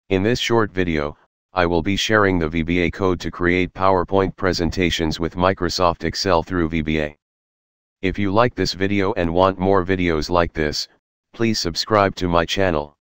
In this short video, I will be sharing the VBA code to create PowerPoint presentations with Microsoft Excel through VBA. If you like this video and want more videos like this, please subscribe to my channel.